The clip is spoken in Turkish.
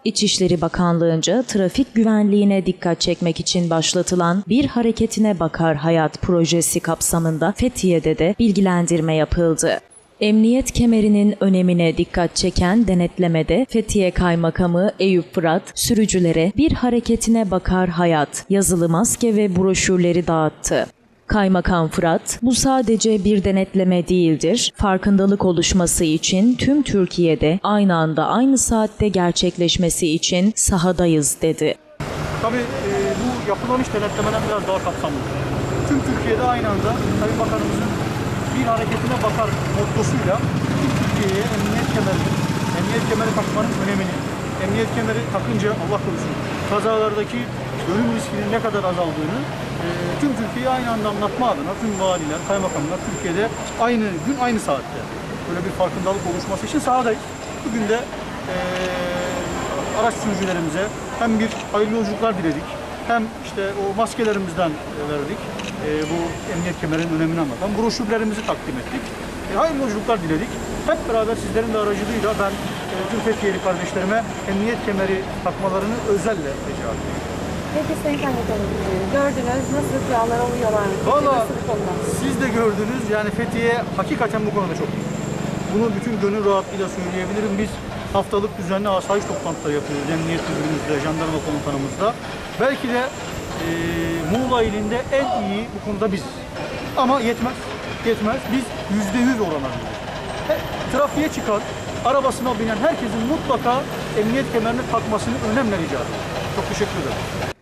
İçişleri Bakanlığı'nca trafik güvenliğine dikkat çekmek için başlatılan Bir Hareketine Bakar Hayat projesi kapsamında Fethiye'de de bilgilendirme yapıldı. Emniyet kemerinin önemine dikkat çeken denetlemede Fethiye Kaymakamı Eyüp Fırat, sürücülere Bir Hareketine Bakar Hayat yazılı maske ve broşürleri dağıttı. Kaymakam Fırat, bu sadece bir denetleme değildir, farkındalık oluşması için tüm Türkiye'de aynı anda aynı saatte gerçekleşmesi için sahadayız dedi. Tabii bu yapılan iş denetlemeden biraz daha kapsamlı. Tüm Türkiye'de aynı anda Sayın Bakanımızın bir hareketine bakar mottosuyla tüm Türkiye'ye emniyet kemeri takmanın önemini, emniyet kemeri takınca Allah korusun kazalardaki ölüm riskinin ne kadar azaldığını tüm Türkiye'ye aynı anda anlatma adına tüm valiler, kaymakamlar Türkiye'de aynı gün aynı saatte böyle bir farkındalık oluşması için sahadayız. Bugün de araç sürücülerimize hem bir hayırlı yolculuklar diledik, hem işte o maskelerimizden verdik. Bu emniyet kemerinin önemini anlatan broşürlerimizi takdim ettik. Hayırlı yolculuklar diledik. Hep beraber sizlerin de aracılığıyla ben tüm Fethiyeli kardeşlerime emniyet kemeri takmalarını özelle rica ediyorum. Peki Sayın Kaymakamım, gördünüz nasıl kurallara uyuyorlar mı? Valla siz de gördünüz, yani Fethiye hakikaten bu konuda çok iyi. Bunu bütün gönül rahatlığıyla söyleyebilirim. Biz haftalık düzenli asayiş toplantıları yapıyoruz emniyet müdürümüzle, jandarma komutanımızla. Belki de Muğla ilinde en iyi bu konuda biziz. Ama yetmez. Biz %100 oran alıyoruz. Trafiğe çıkan, arabasına binen herkesin mutlaka emniyet kemerini takmasını önemli rica ediyorum. Çok teşekkür ederim.